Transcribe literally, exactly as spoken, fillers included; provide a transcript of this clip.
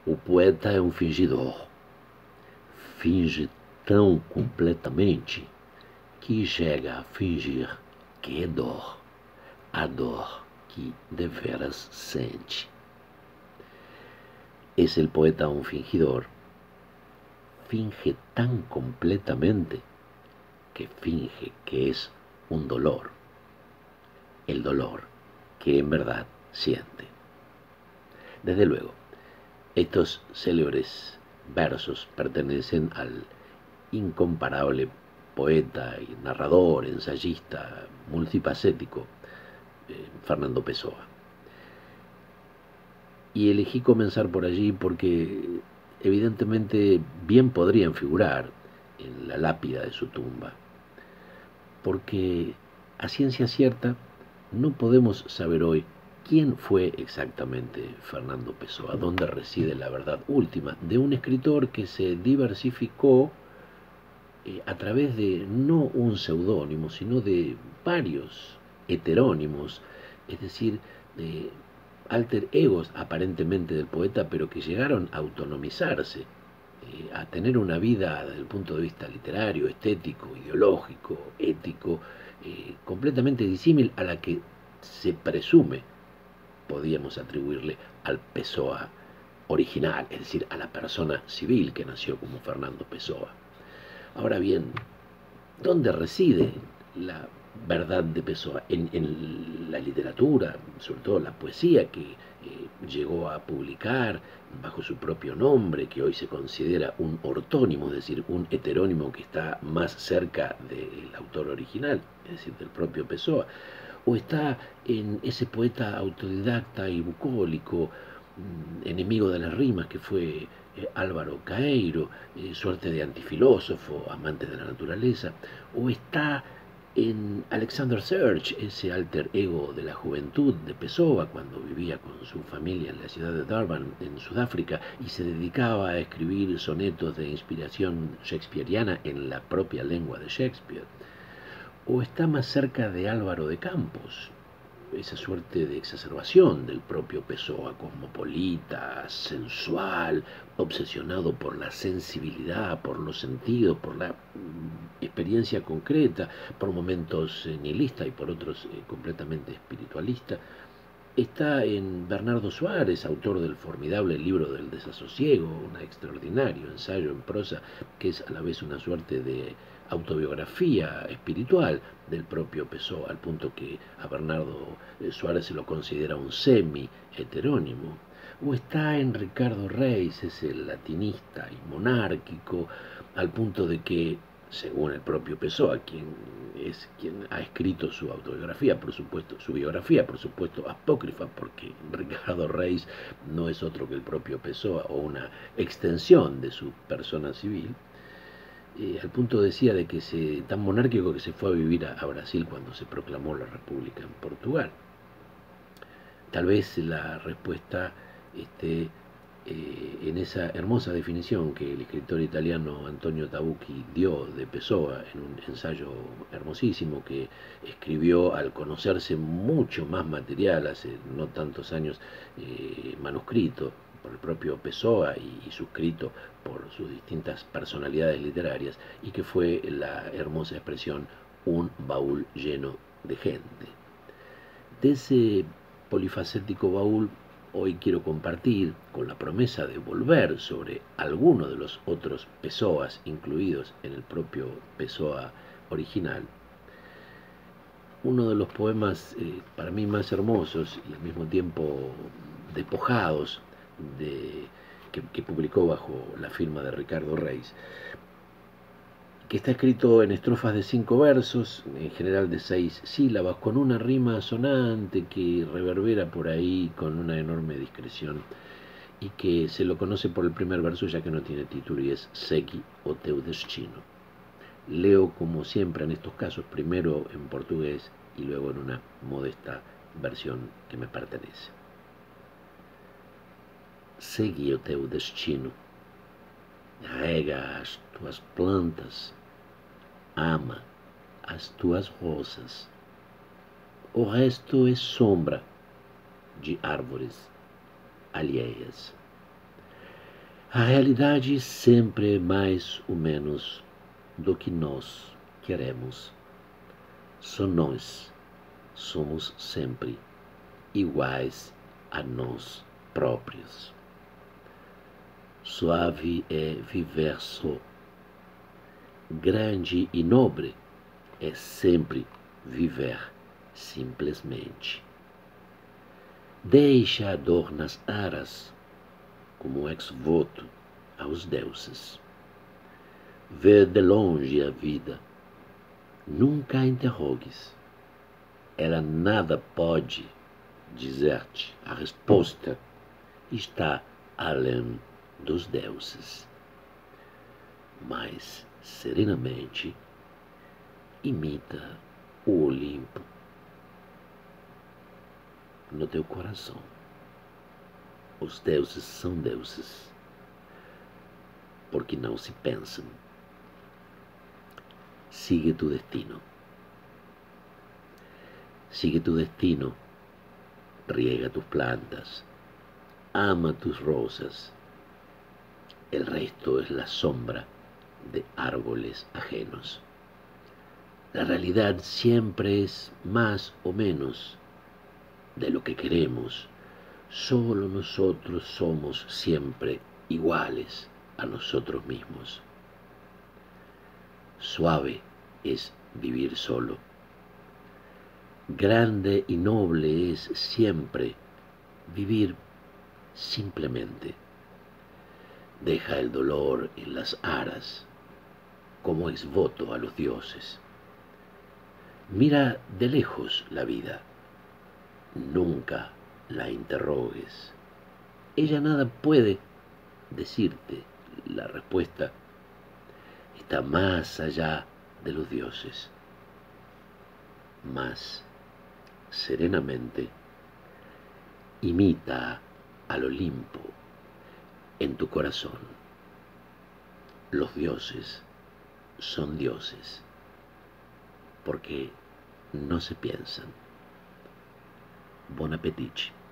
O poeta é um fingidor. Finge tão completamente que chega a fingir que é dor, a dor que deveras sente. Es el poeta un fingidor. Finge tan completamente que finge que es un dolor, el dolor que en verdad siente. Desde luego, estos célebres versos pertenecen al incomparable poeta y narrador, ensayista, multifacético, eh, Fernando Pessoa. Y elegí comenzar por allí porque evidentemente bien podrían figurar en la lápida de su tumba, porque a ciencia cierta no podemos saber hoy quién fue exactamente Fernando Pessoa, dónde reside la verdad última de un escritor que se diversificó eh, a través de no un seudónimo, sino de varios heterónimos, es decir, de alter egos aparentemente del poeta, pero que llegaron a autonomizarse, eh, a tener una vida desde el punto de vista literario, estético, ideológico, ético, eh, completamente disímil a la que se presume podíamos atribuirle al Pessoa original, es decir, a la persona civil que nació como Fernando Pessoa. Ahora bien, ¿dónde reside la verdad de Pessoa? En, en la literatura, sobre todo la poesía que eh, llegó a publicar bajo su propio nombre, que hoy se considera un ortónimo, es decir, un heterónimo que está más cerca del autor original, es decir, del propio Pessoa, o está en ese poeta autodidacta y bucólico, enemigo de las rimas que fue eh, Álvaro Caeiro, eh, suerte de antifilósofo, amante de la naturaleza, o está en Alexander Serge, ese alter ego de la juventud de Pessoa cuando vivía con su familia en la ciudad de Durban, en Sudáfrica, y se dedicaba a escribir sonetos de inspiración shakespeariana en la propia lengua de Shakespeare, o está más cerca de Álvaro de Campos, esa suerte de exacerbación del propio Pessoa, cosmopolita, sensual, obsesionado por la sensibilidad, por los sentidos, por la mm, experiencia concreta, por momentos eh, nihilista y por otros eh, completamente espiritualista. Está en Bernardo Suárez, autor del formidable libro del desasosiego, un extraordinario ensayo en prosa que es a la vez una suerte de autobiografía espiritual del propio Pessoa, al punto que a Bernardo Suárez se lo considera un semi-heterónimo. O está en Ricardo Reis, ese latinista y monárquico, al punto de que, según el propio Pessoa, quien es quien ha escrito su autobiografía, por supuesto, su biografía, por supuesto, apócrifa, porque Ricardo Reis no es otro que el propio Pessoa o una extensión de su persona civil, eh, al punto decía de que se, tan monárquico que se fue a vivir a, a Brasil cuando se proclamó la República en Portugal. Tal vez la respuesta esté eh, en esa hermosa definición que el escritor italiano Antonio Tabucchi dio de Pessoa en un ensayo hermosísimo que escribió al conocerse mucho más material hace no tantos años, eh, manuscrito por el propio Pessoa y, y suscrito por sus distintas personalidades literarias, y que fue la hermosa expresión un baúl lleno de gente. De ese polifacético baúl hoy quiero compartir, con la promesa de volver sobre alguno de los otros Pessoas incluidos en el propio Pessoa original, uno de los poemas eh, para mí más hermosos y al mismo tiempo despojados de, que, que publicó bajo la firma de Ricardo Reis, que está escrito en estrofas de cinco versos, en general de seis sílabas, con una rima sonante que reverbera por ahí con una enorme discreción, y que se lo conoce por el primer verso ya que no tiene título y es Segui o teu destino. Leo como siempre en estos casos, primero en portugués y luego en una modesta versión que me pertenece. Segui o teu destino, rega as tuas plantas, ama as tuas rosas. O resto é sombra de árvores alheias. A realidade sempre é mais ou menos do que nós queremos. Só nós somos sempre iguais a nós próprios. Suave é viver só. Grande e nobre é sempre viver simplesmente. Deixa a dor nas aras, como um ex-voto aos deuses. Vê de longe a vida, nunca a interrogues. Ela nada pode dizer-te. A resposta está além dos deuses. Mas, serenamente, imita o Olimpo no teu coração. Os deuses são deuses, porque não se pensam. Sigue tu destino. Sigue tu destino. Riega tus plantas. Ama tus rosas. El resto es la sombra de árboles ajenos. La realidad siempre es más o menos de lo que queremos. Solo nosotros somos siempre iguales a nosotros mismos. Suave es vivir solo. Grande y noble es siempre vivir simplemente. Deja el dolor en las aras como exvoto a los dioses. Mira de lejos la vida. Nunca la interrogues. Ella nada puede decirte. La respuesta está más allá de los dioses. Más serenamente imita al Olimpo en tu corazón. Los dioses son dioses porque no se piensan. Bon appétit.